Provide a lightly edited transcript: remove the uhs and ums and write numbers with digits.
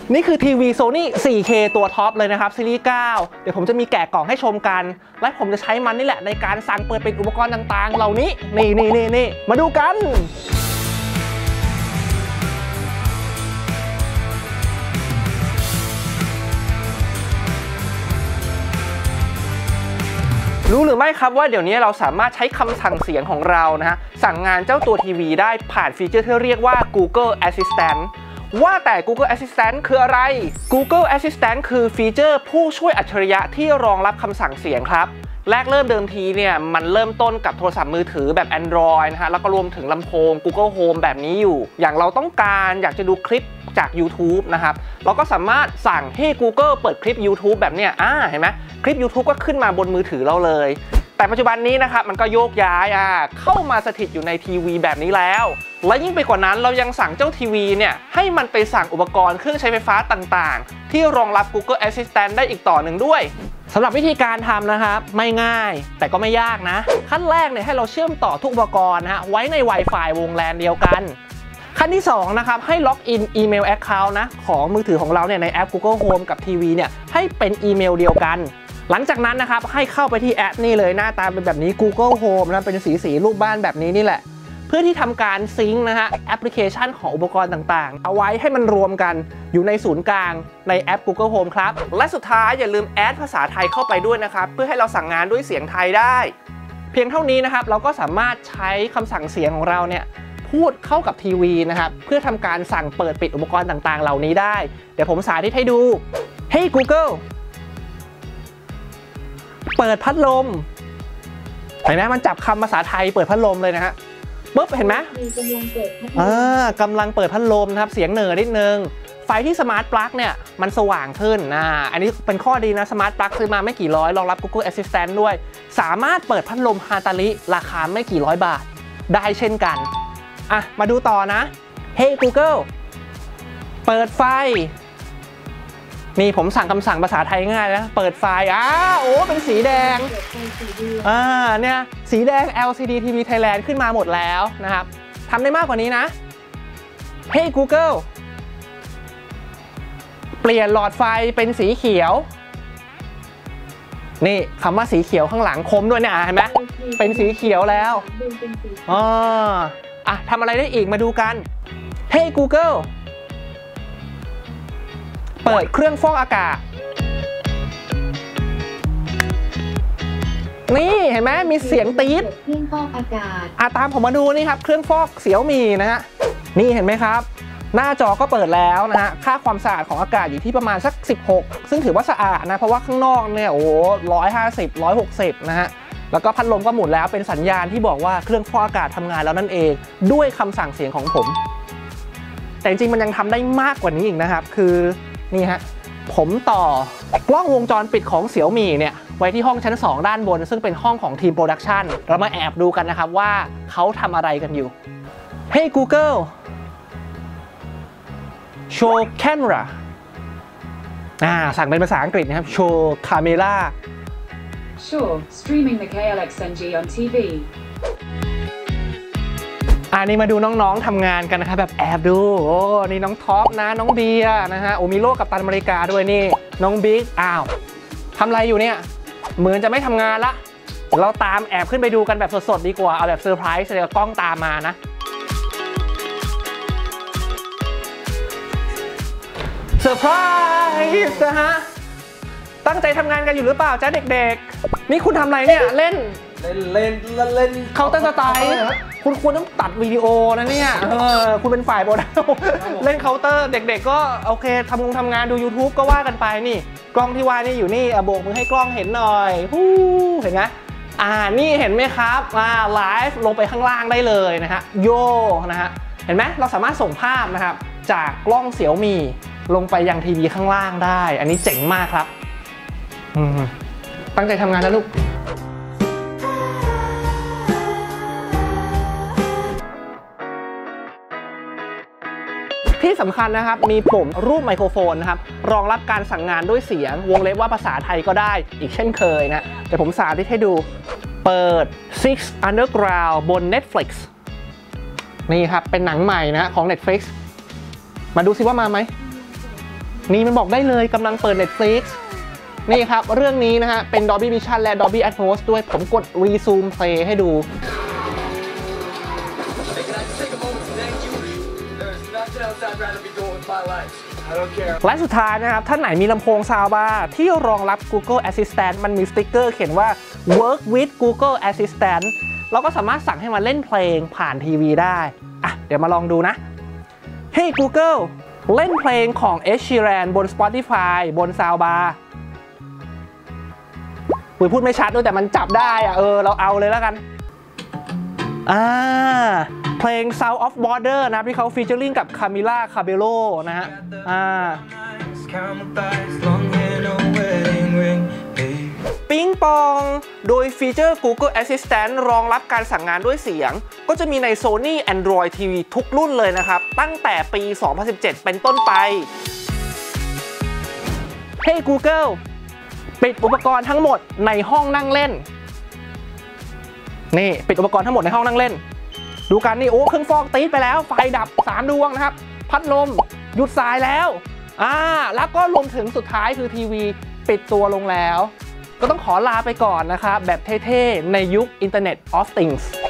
นี่คือทีวี Sony 4K ตัวท็อปเลยนะครับซีรีส์ 9 เดี๋ยวผมจะมีแกะกล่องให้ชมกันและผมจะใช้มันนี่แหละในการสั่งเปิดปิดอุปกรณ์ต่างๆเหล่านี้นี่มาดูกันรู้หรือไม่ครับว่าเดี๋ยวนี้เราสามารถใช้คำสั่งเสียงของเรานะฮะสั่งงานเจ้าตัวทีวีได้ผ่านฟีเจอร์ที่เรียกว่า Google Assistant ว่าแต่ Google Assistant คืออะไร Google Assistant คือฟีเจอร์ผู้ช่วยอัจฉริยะที่รองรับคำสั่งเสียงครับแรกเริ่มเดิมทีเนี่ยมันเริ่มต้นกับโทรศัพท์มือถือแบบ Android นะฮะแล้วก็รวมถึงลำโพง Google Home แบบนี้อยู่อย่างเราต้องการอยากจะดูคลิปจาก YouTube นะครับเราก็สามารถสั่งให้ Google เปิดคลิป YouTube แบบเนี้ยเห็นไหมคลิป YouTube ก็ขึ้นมาบนมือถือเราเลยแต่ปัจจุบันนี้นะครับมันก็โยกย้ายเข้ามาสถิตอยู่ในทีวีแบบนี้แล้วและยิ่งไปกว่านั้นเรายังสั่งเจ้าทีวีเนี่ยให้มันไปสั่งอุปกรณ์เครื่องใช้ไฟฟ้าต่างๆที่รองรับ Google Assistant ได้อีกต่อหนึ่งด้วยสำหรับวิธีการทำนะครับไม่ง่ายแต่ก็ไม่ยากนะขั้นแรกเนี่ยให้เราเชื่อมต่อทุกอุปกรณ์นะฮะไว้ใน Wi-Fi วง LAN เดียวกันขั้นที่2นะครับให้ล็อกอินอีเมล Account นะของมือถือของเราเนี่ยในแอป Google Home กับทีวีเนี่ยให้เป็นอีเมลเดียวกันหลังจากนั้นนะครับให้เข้าไปที่แอปนี่เลยหน้าตาเป็นแบบนี้ Google Home นะเป็นสีรูปบ้านแบบนี้นี่แหละเพื่อที่ทำการซิงค์นะฮะแอปพลิเคชันของอุปกรณ์ต่างๆเอาไว้ให้มันรวมกันอยู่ในศูนย์กลางในแอป Google Home ครับและสุดท้ายอย่าลืมแอดภาษาไทยเข้าไปด้วยนะครับเพื่อให้เราสั่งงานด้วยเสียงไทยได้เพียงเท่านี้นะครับเราก็สามารถใช้คำสั่งเสียงของเราเนี่ยพูดเข้ากับทีวีนะครับเพื่อทำการสั่งเปิดปิดอุปกรณ์ต่างๆเหล่านี้ได้เดี๋ยวผมสาธิตให้ดู Hey Google เปิดพัดลมเห็นไหมมันจับคำภาษาไทยเปิดพัดลมเลยนะฮะปุ๊บเห็นไหมกำลังเปิดพัดลมนะครับเสียงเหน่อนิดนึงไฟที่สมาร์ทปลั๊กเนี่ยมันสว่างขึ้นอันนี้เป็นข้อดีนะสมาร์ทปลั๊กซื้อมาไม่กี่ร้อยรองรับ Google Assistant ด้วยสามารถเปิดพัดลมฮาตาลิราคาไม่กี่ร้อยบาทได้เช่นกันมาดูต่อนะ Hey Google เปิดไฟนี่ผมสั่งคำสั่งภาษาไทยง่ายนะเปิดไฟโอ้เป็นสีแดงเนี่ยสีแดง LCD TV Thailand ขึ้นมาหมดแล้วนะครับทำได้มากกว่านี้นะ Hey Google เปลี่ยนหลอดไฟเป็นสีเขียวนี่คำว่าสีเขียวข้างหลังคมด้วยเนี่ยเห็นไหมเป็นสีเขียวแล้วทำอะไรได้อีกมาดูกัน Hey Google เปิดเครื่องฟอกอากาศนี่เห็นไหมมีเสียงตี๊ดเครื่องฟอกอากาศตามผมมาดูนี่ครับเครื่องฟอกเสี่ยวมี่นะฮะนี่เห็นไหมครับหน้าจอก็เปิดแล้วนะฮะค่าความสะอาดของอากาศอยู่ที่ประมาณสัก16ซึ่งถือว่าสะอาดนะเพราะว่าข้างนอกเนี่ยโอ้150 160นะฮะแล้วก็พัดลมก็หมุนแล้วเป็นสัญญาณที่บอกว่าเครื่องฟอกอากาศทำงานแล้วนั่นเองด้วยคำสั่งเสียงของผมแต่จริงๆมันยังทำได้มากกว่านี้อีกนะครับคือนี่ฮะผมต่อกล้องวงจรปิดของเสี่ยวมี่เนี่ยไว้ที่ห้องชั้น2ด้านบนซึ่งเป็นห้องของทีมโปรดักชันเรามาแอบดูกันนะครับว่าเขาทำอะไรกันอยู่ Hey Google Show Camera สั่งเป็นภาษาอังกฤษนะครับ Show Camera Sure streaming the KLXNG on TV นี่มาดูน้องๆทำงานกันนะครับแบบแอบดูนี่น้องท็อปนะน้องเบียร์นะฮะมีโลกัปตันอเมริกาด้วยนี่น้องบิ๊กทำอะไรอยู่เนี่ยเหมือนจะไม่ทำงานละเราตามแอบขึ้นไปดูกันแบบสดๆดีกว่าเอาแบบเซอร์ไพรส์เลยกล้องตามมานะเซอร์ไพรส์นะฮะตั้งใจทำงานกันอยู่หรือเปล่าจ๊ะเด็กๆนี่คุณทำอะไรเนี่ยเล่นเคาน์เตอร์สไตล์คุณควรต้องตัดวิดีโอนะเนี่ยคุณเป็นฝ่ายโปรดักชั่นเล่นเคาน์เตอร์เด็กๆก็โอเคทำงานดู YouTube ก็ว่ากันไปนี่กล้องที่ว่านี่อยู่นี่โบกมือให้กล้องเห็นหน่อยเห็นไหมนี่เห็นไหมครับไลฟ์ลงไปข้างล่างได้เลยนะฮะโยนะฮะเห็นไหมเราสามารถส่งภาพนะครับจากกล้องเสี่ยวมี่ลงไปยังทีวีข้างล่างได้อันนี้เจ๋งมากครับตั้งใจทำงานนะลูกที่สำคัญนะครับมีปุ่มรูปไมโครโฟนนะครับรองรับการสั่งงานด้วยเสียงวงเล็บว่าภาษาไทยก็ได้อีกเช่นเคยนะเดี๋ยวผมสาธิตให้ดูเปิด Six Underground บน Netflix นี่ครับเป็นหนังใหม่นะของ Netflix มาดูซิว่ามาไหมนี่มันบอกได้เลยกำลังเปิด Netflix นี่ครับเรื่องนี้นะฮะเป็น Dolby Vision และ Dolby Atmos ด้วยผมกด Resume Play ให้ดูและสุดท้ายนะครับท่านไหนมีลำโพงซาวบาร์ที่รองรับ Google Assistant มันมีสติ๊กเกอร์เขียนว่า Work with Google Assistant เราก็สามารถสั่งให้มันเล่นเพลงผ่านทีวีได้อ่ะเดี๋ยวมาลองดูนะ Hey Google เล่นเพลงของ Ed Sheeran บน Spotify บนซาวบาร์พูดไม่ชัดด้วยแต่มันจับได้อะเราเอาเลยแล้วกันเพลง Sound of Border นะที่เขาฟีเจอริ่งกับ Camila Cabello นะฮะปิงปองโดยฟีเจอร์ Google Assistant รองรับการสั่งงานด้วยเสียงก็จะมีใน Sony Android TV ทุกรุ่นเลยนะครับตั้งแต่ปี 2017 เป็นต้นไป Hey Google ปิดอุปกรณ์ทั้งหมดในห้องนั่งเล่นนี่ปิดอุปกรณ์ทั้งหมดในห้องนั่งเล่นดูกันนี่โอ้เครื่องฟอกตีดไปแล้วไฟดับ3ดวงนะครับพัดลมหยุดสายแล้วแล้วก็รวมถึงสุดท้ายคือทีวีปิดตัวลงแล้วก็ต้องขอลาไปก่อนนะครับแบบเท่ๆในยุค Internet of Things